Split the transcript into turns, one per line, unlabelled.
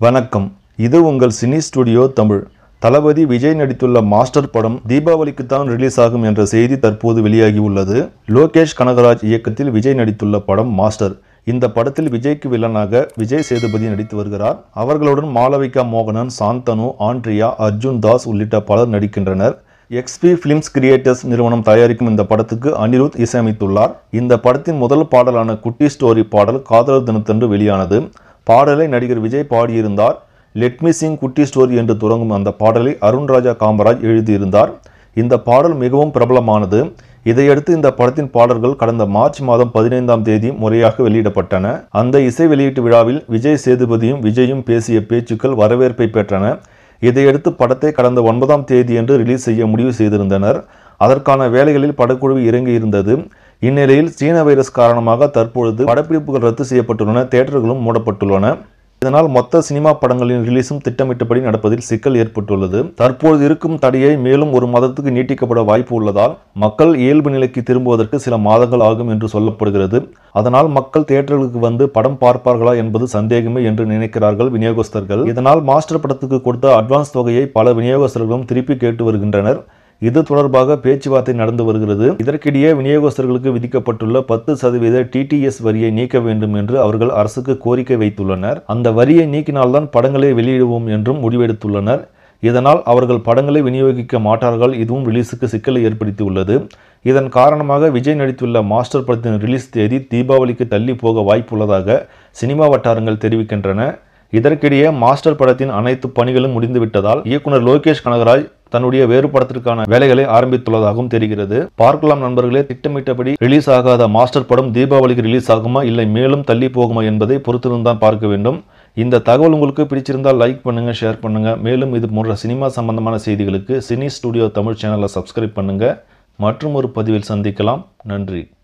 வணக்கம். இது உங்கள் சினி ஸ்டுடியோ தமிழ். தளபதி விஜய் நடித்துள்ள மாஸ்டர் படம் தீபாவளிக்கு தான் ரிலீஸ் ஆகும் என்ற செய்தி தற்போது வெளியாகி உள்ளது. லோகேஷ் கனகராஜ் இயக்கத்தில் விஜய் நடித்துள்ள படம் மாஸ்டர். இந்த படத்தில் விஜய்க்கு வில்லனாக விஜய் சேதுபதி நடித்து வருகிறார். அவர்களுடன் மாளவிகா மோகனன், சாந்தனு, ஆண்ட்ரியா, அர்ஜுன் தாஸ் உள்ளிட்ட பலர் நடிக்கின்றனர். XP ஃபிலிம்ஸ் கிரியேட்டர்ஸ் நிறுவனம் தயாரிக்கும் இந்த படத்துக்கு அனிருத் இசையமைத்துள்ளார். இந்த படத்தின் முதல் பாடலான குட்டி ஸ்டோரி பாடல் காதலர் தினத்தன்று வெளியானது. பாடலை நடிகர் விஜய் பாடியிருந்தார். Let me sing Kutti story என்று தொடங்கும் அந்த பாடலை அருண் ராஜா காமராஜ் எழுதியிருந்தார். இந்த பாடல் மிகவும் பிரபலமானது. இதையடுத்து இந்த படத்தின் பாடல்கள் கடந்த மார்ச் மாதம் 15ஆம் தேதி முறையாக வெளியிடப்பட்டன. அந்த இசை வெளியீட்டு விழாவில் விஜய் சேதுபதியும் விஜயும் பேசிய பேச்சுக்கள் வரவேற்பை பெற்றன. இதையடுத்து படத்தை கடந்த 9ஆம் தேதியன்று ரிலீஸ் செய்ய முடிவு செய்திருந்தனர். அதற்கான வேலைகளில் படக்குழு இறங்கியிருந்தது. இந்நிலையில் சீன வைரஸ் காரணமாக தற்பொழுது படப்பிடிப்புகள் ரத்து செய்யப்பட்டுள்ளன, தியேட்டர்களும் மூடப்பட்டுள்ளன. இதனால் மொத்த சினிமா படங்களின் ரிலீஸும் திட்டமிட்டபடி நடப்பதில் சிக்கல் ஏற்பட்டுள்ளது. தற்போது இருக்கும் தடையை மேலும் ஒரு மாதத்துக்கு நீட்டிக்கப்பட வாய்ப்பு உள்ளதால் மக்கள் இயல்பு நிலைக்கு திரும்புவதற்கு சில மாதங்கள் ஆகும் என்று சொல்லப்படுகிறது. அதனால் மக்கள் தியேட்டர்களுக்கு வந்து படம் பார்ப்பார்களா என்பது சந்தேகமே என்று நினைக்கிறார்கள் விநியோகஸ்தர்கள். இதனால் மாஸ்டர் படத்துக்கு கொடுத்த அட்வான்ஸ் தொகையை பல விநியோகஸ்தர்களும் திருப்பி கேட்டு வருகின்றனர். இது தொடர்பாக பேச்சுவார்த்தை நடந்து வருகிறது. இதற்கிடையே விநியோகஸ்தர்களுக்கு விதிக்கப்பட்டுள்ள 10% TTS வரியை நீக்க வேண்டும் என்று அவர்கள் அரசுக்கு கோரிக்கை வைத்துள்ளனர். அந்த வரியை நீக்கினால்தான் படங்களை வெளியிடுவோம் என்றும் முடிவெடுத்துள்ளனர். இதனால் அவர்கள் படங்களை விநியோகிக்க மாட்டார்கள். இதுவும் ரிலீஸுக்கு சிக்கலை ஏற்படுத்தியுள்ளது. இதன் காரணமாக விஜய் நடித்துள்ள மாஸ்டர் படத்தின் ரிலீஸ் தேதி தீபாவளிக்கு தள்ளி போக வாய்ப்புள்ளதாக சினிமா வட்டாரங்கள் தெரிவிக்கின்றன. இதற்கிடையே மாஸ்டர் படத்தின் அனைத்து பணிகளும் முடிந்துவிட்டதால் இயக்குனர் லோகேஷ் கனகராஜ் தன்னுடைய வேறு படத்திற்கான வேலைகளை ஆரம்பித்துள்ளதாகவும் தெரிகிறது. பார்க்கலாம் நண்பர்களே, திட்டமிட்டபடி ரிலீஸ் ஆகாத மாஸ்டர் படம் தீபாவளிக்கு ரிலீஸ் ஆகுமா இல்லை மேலும் தள்ளி போகுமா என்பதை பொறுத்திருந்தான் பார்க்க வேண்டும். இந்த தகவல் உங்களுக்கு பிடிச்சிருந்தால் லைக் பண்ணுங்க, ஷேர் பண்ணுங்க. மேலும் இது போன்ற சினிமா சம்பந்தமான செய்திகளுக்கு சினி ஸ்டுடியோ தமிழ் சேனலை சப்ஸ்கிரைப் பண்ணுங்க. மற்றும் ஒரு பதிவில் சந்திக்கலாம். நன்றி.